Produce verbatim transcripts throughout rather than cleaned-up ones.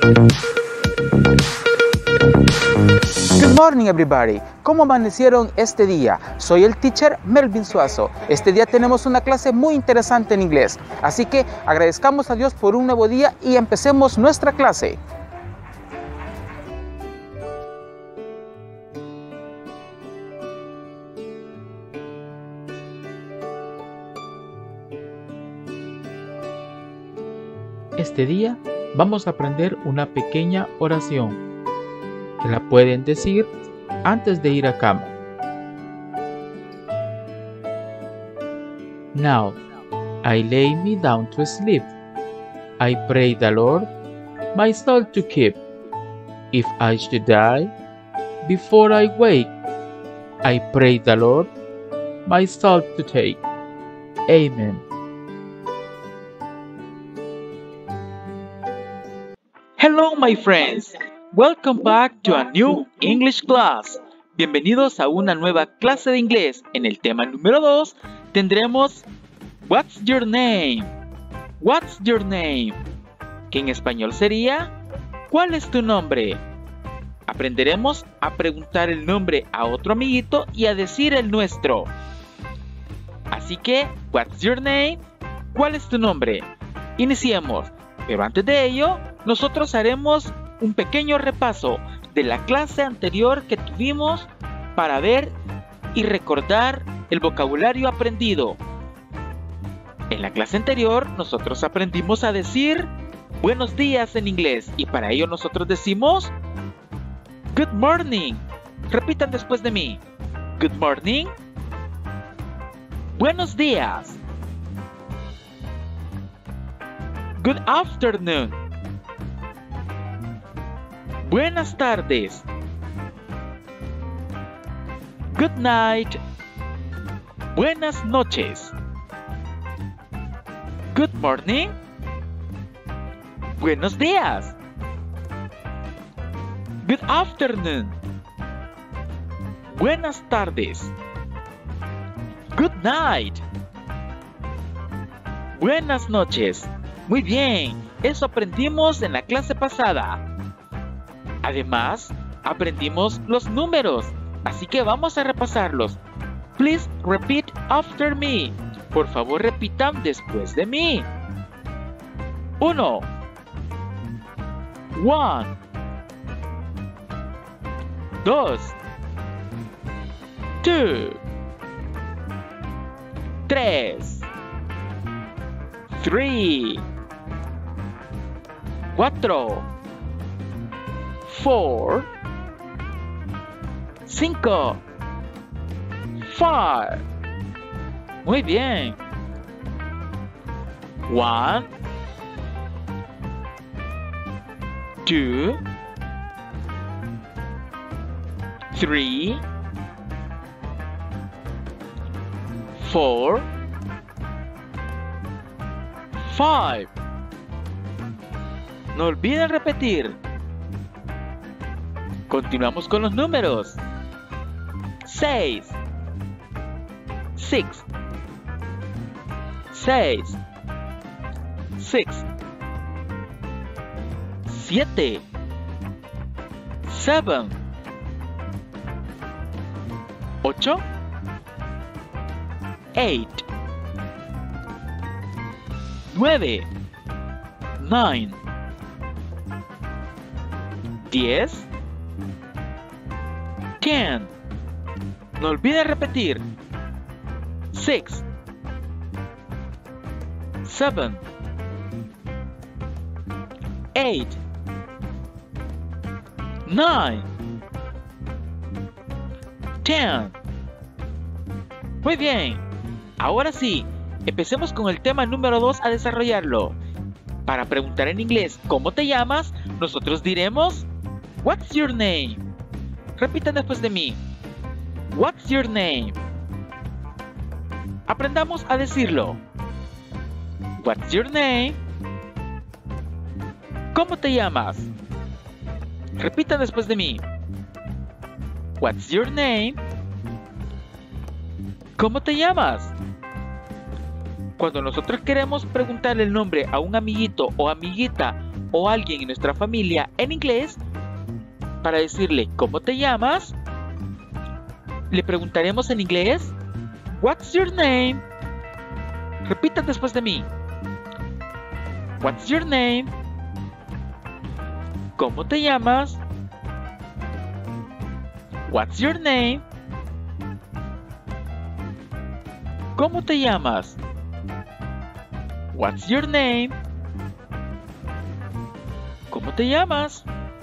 Good morning everybody. ¿Cómo amanecieron este día? Soy el teacher Melvin Suazo. Este día tenemos una clase muy interesante en inglés. Así que agradezcamos a Dios por un nuevo día y empecemos nuestra clase. Este día vamos a aprender una pequeña oración que la pueden decir antes de ir a cama. Now, I lay me down to sleep. I pray the Lord my soul to keep. If I should die before I wake, I pray the Lord my soul to take. Amen. Hello my friends, welcome back to a new English class. Bienvenidos a una nueva clase de inglés. En el tema número dos tendremos What's your name? What's your name? Que en español sería ¿cuál es tu nombre? Aprenderemos a preguntar el nombre a otro amiguito y a decir el nuestro. Así que, What's your name? ¿Cuál es tu nombre? Iniciemos. Pero antes de ello, nosotros haremos un pequeño repaso de la clase anterior que tuvimos para ver y recordar el vocabulario aprendido. En la clase anterior, nosotros aprendimos a decir buenos días en inglés y para ello nosotros decimos Good morning. Repitan después de mí. Good morning. Buenos días. Good afternoon. Buenas tardes. Good night. Buenas noches. Good morning. Buenos días. Good afternoon. Buenas tardes. Good night. Buenas noches. Muy bien, eso aprendimos en la clase pasada. Además, aprendimos los números, así que vamos a repasarlos. Please repeat after me. Por favor, repitan después de mí. Uno. One. Dos. Two. Tres. Three. Cuatro. Four. Cinco. Five. Muy bien. One. Two. Three. Four. Five. No olviden repetir. Continuamos con los números. Seis. Six. Seis. Six. Siete. Seven. Ocho. Eight. Nueve. Nine. Diez. Ten. No olviden repetir. Six. Seven. Eight. Nine. Ten. Muy bien. Ahora sí, empecemos con el tema número dos a desarrollarlo. Para preguntar en inglés ¿cómo te llamas? Nosotros diremos What's your name? Repitan después de mí. What's your name? Aprendamos a decirlo. What's your name? ¿Cómo te llamas? Repitan después de mí. What's your name? ¿Cómo te llamas? Cuando nosotros queremos preguntarle el nombre a un amiguito o amiguita o alguien en nuestra familia en inglés, para decirle ¿cómo te llamas?, le preguntaremos en inglés What's your name? Repitan después de mí. What's your name? ¿Cómo te llamas? What's your name? ¿Cómo te llamas? What's your name? ¿Cómo te llamas?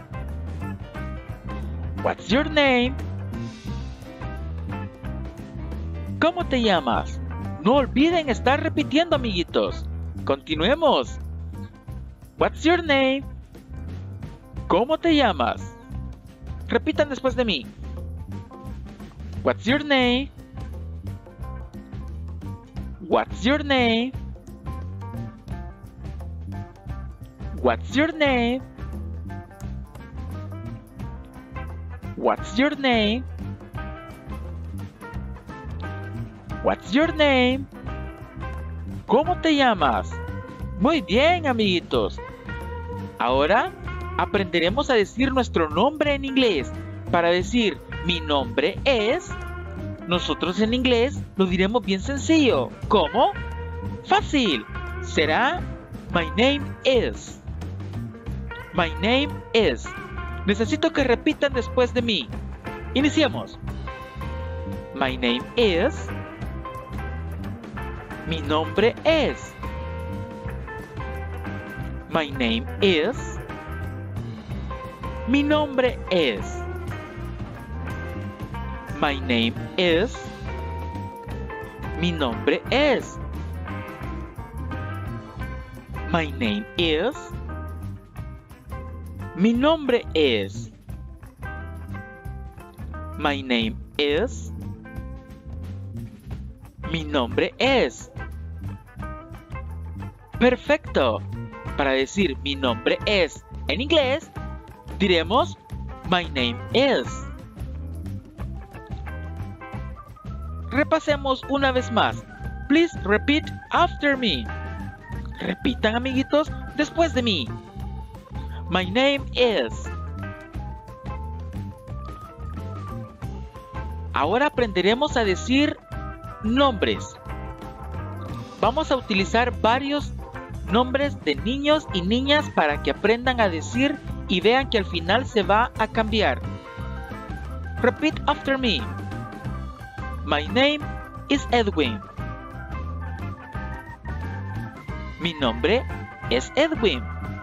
What's your name? ¿Cómo te llamas? No olviden estar repitiendo, amiguitos. Continuemos. What's your name? ¿Cómo te llamas? Repitan después de mí. What's your name? What's your name? What's your name? What's your name? What's your name? ¿Cómo te llamas? Muy bien, amiguitos. Ahora aprenderemos a decir nuestro nombre en inglés. Para decir mi nombre es, nosotros en inglés lo diremos bien sencillo. ¿Cómo? Fácil. Será my name is. My name is. Necesito que repitan después de mí. Iniciemos. My name is. Mi nombre es. My name is. Mi nombre es. My name is. Mi nombre es. My name is. Mi nombre es. My name is. Mi nombre es. Perfecto. Para decir mi nombre es en inglés, diremos my name is. Repasemos una vez más. Please repeat after me. Repitan, amiguitos, después de mí. My name is. Ahora aprenderemos a decir nombres. Vamos a utilizar varios nombres de niños y niñas para que aprendan a decir y vean que al final se va a cambiar. Repeat after me. My name is Edwin. Mi nombre es Edwin.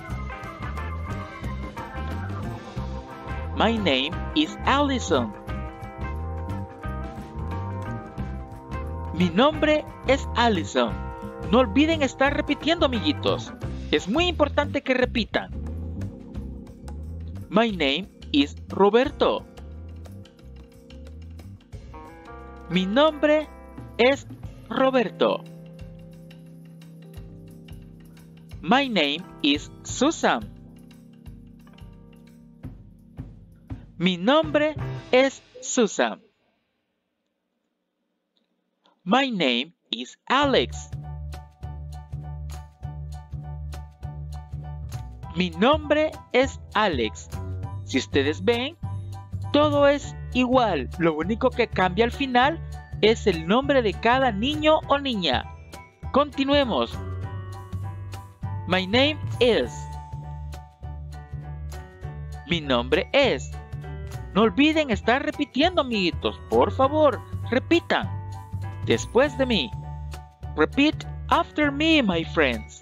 My name is Allison. Mi nombre es Allison. No olviden estar repitiendo, amiguitos. Es muy importante que repitan. My name is Roberto. Mi nombre es Roberto. My name is Susan. Mi nombre es Susan. My name is Alex. Mi nombre es Alex. Si ustedes ven, todo es igual. Lo único que cambia al final es el nombre de cada niño o niña. Continuemos. My name is. Mi nombre es. No olviden estar repitiendo, amiguitos. Por favor, repitan. Después de mí. Repeat after me, my friends.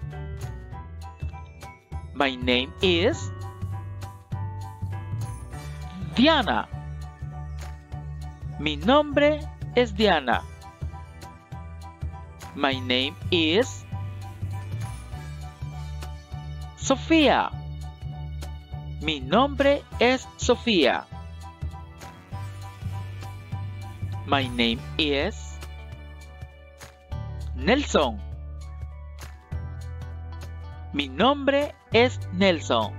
My name is Diana. Mi nombre es Diana. My name is Sofía. Mi nombre es Sofía. My name is Nelson. Mi nombre es Nelson.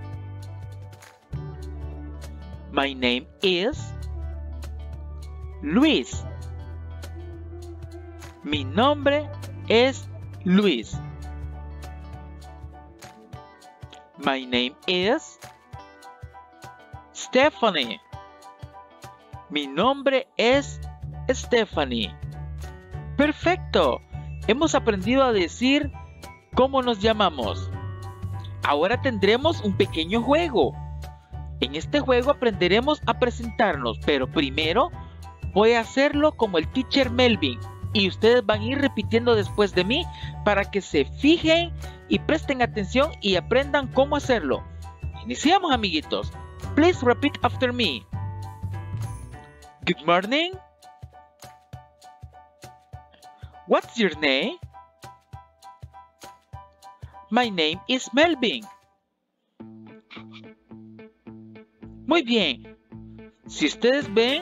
My name is Luis. Mi nombre es Luis. My name is Stephanie. Mi nombre es Stephanie. Perfecto. Hemos aprendido a decir cómo nos llamamos. Ahora tendremos un pequeño juego. En este juego aprenderemos a presentarnos, pero primero voy a hacerlo como el teacher Melvin y ustedes van a ir repitiendo después de mí para que se fijen y presten atención y aprendan cómo hacerlo. Iniciamos, amiguitos. Please repeat after me. Good morning. What's your name? My name is Melvin. Muy bien. Si ustedes ven,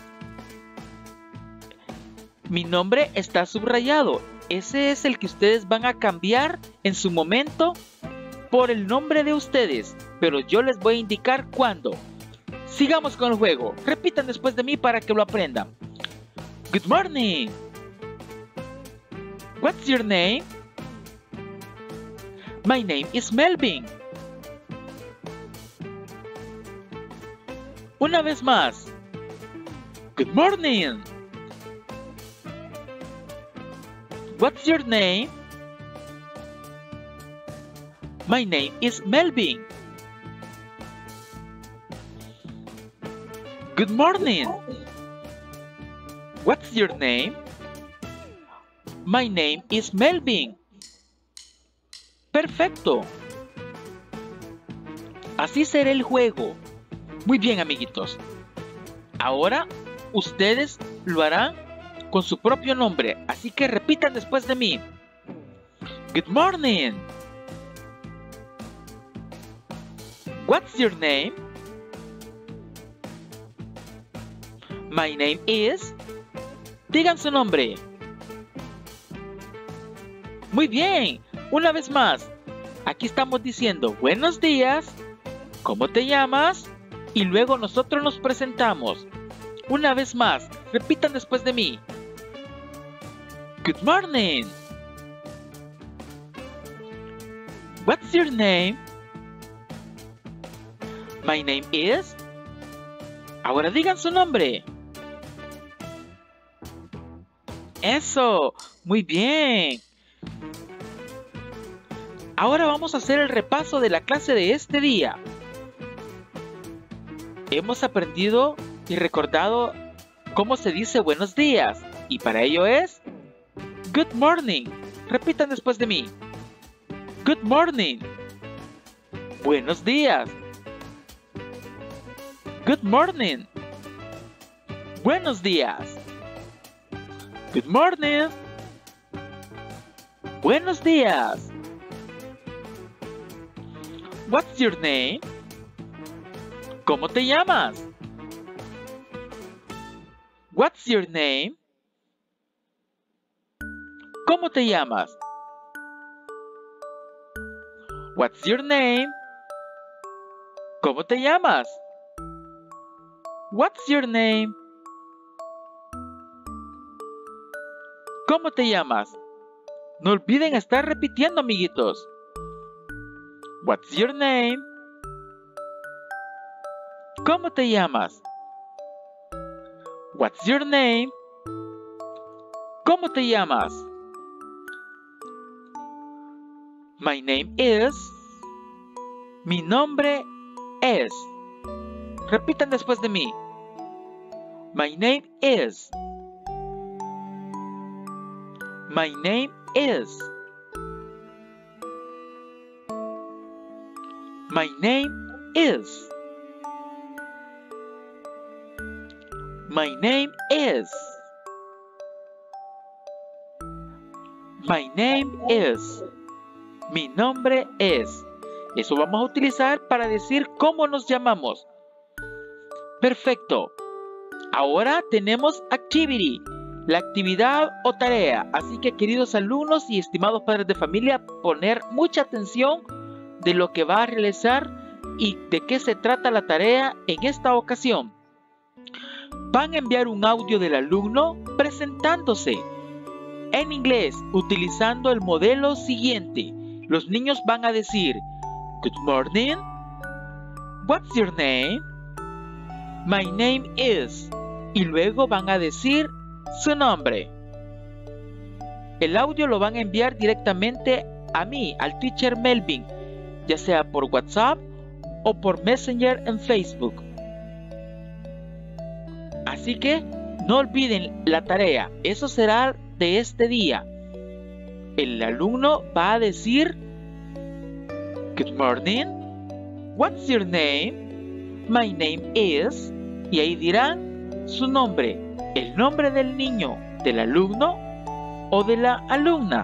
mi nombre está subrayado. Ese es el que ustedes van a cambiar en su momento por el nombre de ustedes. Pero yo les voy a indicar cuándo. Sigamos con el juego. Repitan después de mí para que lo aprendan. Good morning. What's your name? My name is Melvin. Una vez más. Good morning. What's your name? My name is Melvin. Good morning. What's your name? My name is Melvin. Perfecto. Así será el juego. Muy bien, amiguitos. Ahora ustedes lo harán con su propio nombre, así que repitan después de mí. Good morning. What's your name? My name is. Digan su nombre. Muy bien. Una vez más. Aquí estamos diciendo buenos días. ¿Cómo te llamas? Y luego nosotros nos presentamos. Una vez más. Repitan después de mí. Good morning. What's your name? My name is. Ahora digan su nombre. Eso, muy bien. Ahora vamos a hacer el repaso de la clase de este día. Hemos aprendido y recordado cómo se dice buenos días. Y para ello es good morning. Repitan después de mí. Good morning. Buenos días. Good morning. Buenos días. Good morning. Buenos días. What's your name? ¿Cómo te llamas? What's your name? ¿Cómo te llamas? What's your name? ¿Cómo te llamas? What's your name? ¿Cómo te llamas? No olviden estar repitiendo, amiguitos. What's your name? ¿Cómo te llamas? What's your name? ¿Cómo te llamas? My name is. Mi nombre es. Repitan después de mí. My name is. My name is. My name is. My name is. My name is. Mi nombre es. Eso vamos a utilizar para decir cómo nos llamamos. Perfecto. Ahora tenemos activity, la actividad o tarea. Así que, queridos alumnos y estimados padres de familia, poner mucha atención de lo que va a realizar y de qué se trata la tarea en esta ocasión. Van a enviar un audio del alumno presentándose en inglés utilizando el modelo siguiente. Los niños van a decir Good morning. What's your name? My name is. Y luego van a decir su nombre. El audio lo van a enviar directamente a mí, al teacher Melvin, ya sea por WhatsApp o por Messenger en Facebook. Así que no olviden la tarea, eso será de este día. El alumno va a decir Good morning. What's your name? My name is. Y ahí dirán su nombre, el nombre del niño, del alumno o de la alumna.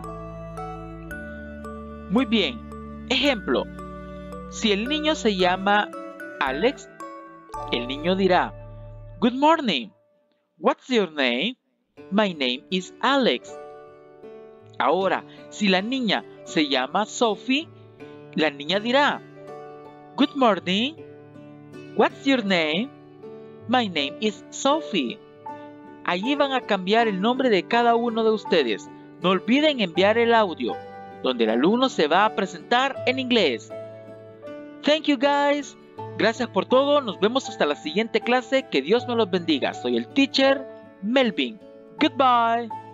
Muy bien. Ejemplo. Si el niño se llama Alex, el niño dirá Good morning. What's your name? My name is Alex. Ahora, si la niña se llama Sophie, la niña dirá Good morning. What's your name? My name is Sophie. Allí van a cambiar el nombre de cada uno de ustedes. No olviden enviar el audio, donde el alumno se va a presentar en inglés. Thank you guys. Gracias por todo. Nos vemos hasta la siguiente clase. Que Dios me los bendiga. Soy el teacher Melvin. Goodbye.